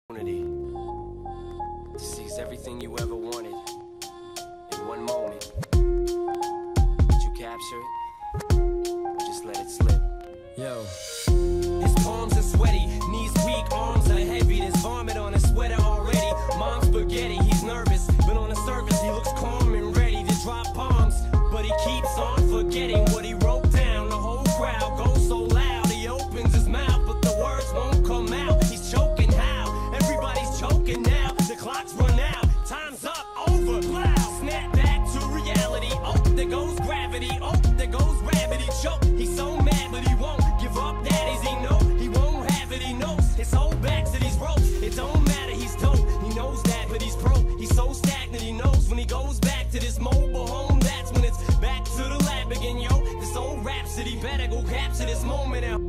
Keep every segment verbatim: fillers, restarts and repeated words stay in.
To seize everything you ever wanted in one moment. Did you capture it? Or just let it slip? Yo. His palms are sweaty, knees weak, arms are heavy. There's vomit on his sweater already. Mom's spaghetti, he's nervous, but on the surface he looks calm and ready to drop bombs. But he keeps on forgetting what he wrote down. The whole crowd goes so loud, he opens his mouth, but the words won't come out. He's choking how? Everybody's choking now. The clock's run out, time's up, over, loud. Snap back to reality. Oh, there goes gravity. Oh, there goes gravity. Choke. He's so mad, but he won't give up. That is, he know he won't have it. He knows his whole back to these ropes. It don't matter, he's dope. He knows that, but he's pro. He's so stagnant. He knows when he goes back to this mobile home, that's when it's back to the lab again. Yo, this old rhapsody better go capture this moment now.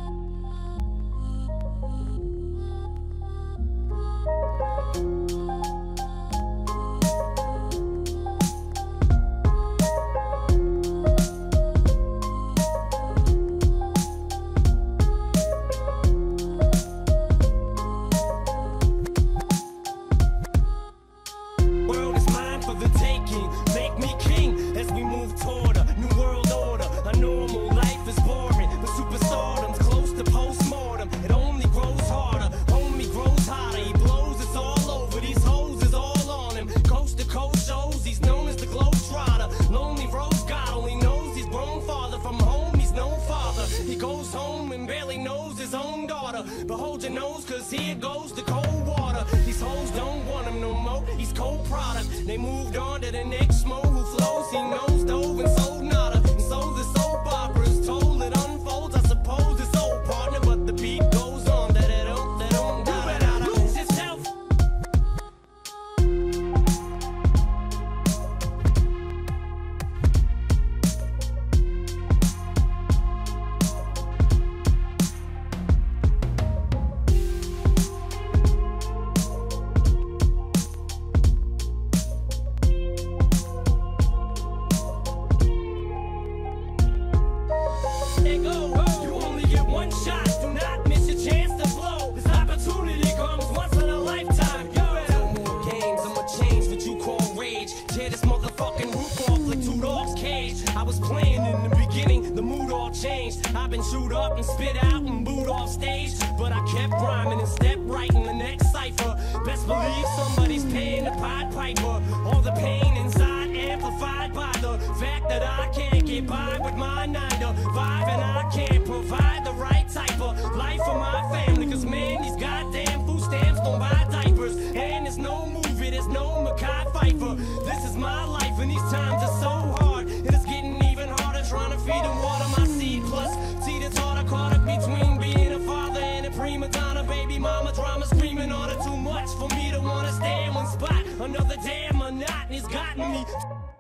The taking, make me king as we move toward a new world order. A normal life is boring, but superstardom's close to postmortem. It only grows harder, homie grows hotter. He blows, it's all over. These hoes is all on him. Coast to coast shows, he's known as the Globetrotter. Lonely Rose God only knows he's grown farther from home. He's no father. He goes home and barely knows his own daughter. But hold your nose, cause here goes the cold water. These hoes don't want him no more. He's cold product. They moved on to the next mo who flows. He knows dove and sold nada. And so the soap opera is told. It unfolds. I suppose it's old partner, but the beat goes on. That it don't, that don't, you better lose yourself. You only get one shot, do not miss your chance to blow. This opportunity comes once in a lifetime. You better no more games, I'ma change what you call rage. Tear this motherfucking roof off like two dogs' cage. I was playing in the beginning, the mood all changed. I've been chewed up and spit out and booed off stage, but I kept rhyming and stepped right in the next cipher. Best believe somebody's paying the Pied Piper. All the pain inside amplified by the fact that I can't get by with my nine to five, and I can't provide the right type of life for my family. Cause man, these goddamn food stamps don't buy diapers. And there's no movie, there's no Mekhi Phifer. This is my life and these times are so hard. It is getting even harder trying to feed and water my seed. Plus, see this harder caught up between being a father and a prima donna. Baby mama drama screaming on it too much for me to wanna stay in one spot. Another damn monotony's gotten me.